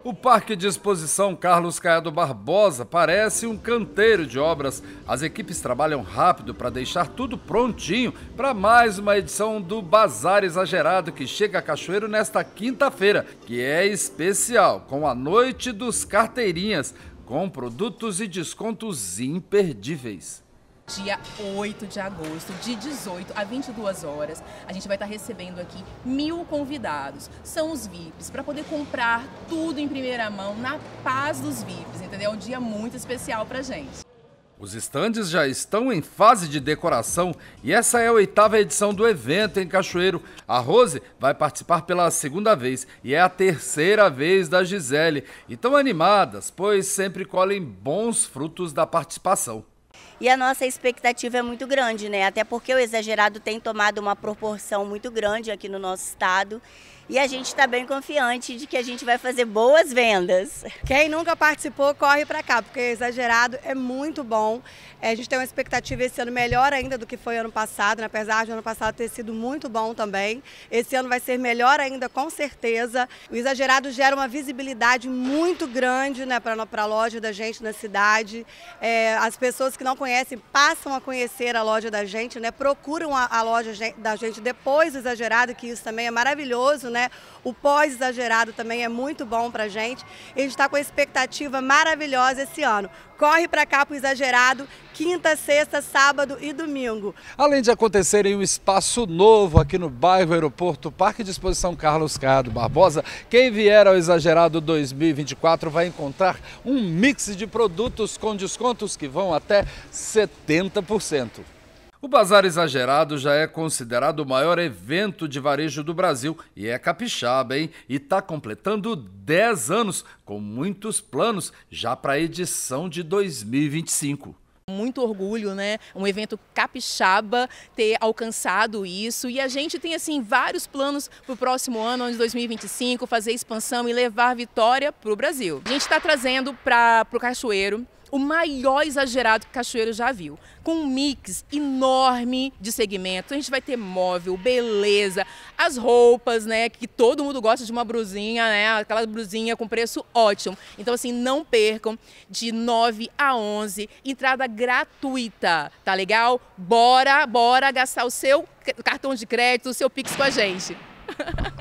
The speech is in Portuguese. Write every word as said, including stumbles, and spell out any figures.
O Parque de Exposição Carlos Caiado Barbosa parece um canteiro de obras. As equipes trabalham rápido para deixar tudo prontinho para mais uma edição do Bazar Exagerado, que chega a Cachoeiro nesta quinta-feira, que é especial, com a Noite dos Carteirinhas, com produtos e descontos imperdíveis. Dia oito de agosto, de dezoito a vinte e duas horas, a gente vai estar recebendo aqui mil convidados. São os V I Ps, para poder comprar tudo em primeira mão, na paz dos V I Ps, entendeu? É um dia muito especial pra gente. Os estandes já estão em fase de decoração e essa é a oitava edição do evento em Cachoeiro. A Rose vai participar pela segunda vez e é a terceira vez da Gisele. E estão animadas, pois sempre colhem bons frutos da participação. E a nossa expectativa é muito grande, né? Até porque o exagerado tem tomado uma proporção muito grande aqui no nosso estado. E a gente está bem confiante de que a gente vai fazer boas vendas. Quem nunca participou, corre para cá, porque o exagerado é muito bom. É, a gente tem uma expectativa esse ano melhor ainda do que foi ano passado, né? Apesar de ano passado ter sido muito bom também. Esse ano vai ser melhor ainda, com certeza. O exagerado gera uma visibilidade muito grande, né, para a loja da gente na cidade. É, as pessoas que não conhecem passam a conhecer a loja da gente, né? Procuram a, a loja da gente depois do exagerado, que isso também é maravilhoso, né? O pós-exagerado também é muito bom pra gente. E a gente está com a expectativa maravilhosa esse ano. Corre para cá pro exagerado, quinta, sexta, sábado e domingo. Além de acontecer em um espaço novo aqui no bairro Aeroporto, Parque de Exposição Carlos Caiado Barbosa, quem vier ao Exagerado dois mil e vinte e quatro vai encontrar um mix de produtos com descontos que vão até setenta por cento. O Bazar Exagerado já é considerado o maior evento de varejo do Brasil e é capixaba, hein? E está completando dez anos, com muitos planos já para a edição de dois mil e vinte e cinco. Muito orgulho, né? Um evento capixaba ter alcançado isso, e a gente tem assim vários planos para o próximo ano, de dois mil e vinte e cinco, fazer expansão e levar vitória para o Brasil. A gente está trazendo para o Cachoeiro o maior exagerado que Cachoeiro já viu, com um mix enorme de segmentos. A gente vai ter móvel, beleza, as roupas, né, que todo mundo gosta de uma brusinha, né, aquela brusinha com preço ótimo. Então assim, não percam, de nove a onze, entrada gratuita, tá legal? Bora, bora gastar o seu cartão de crédito, o seu Pix com a gente.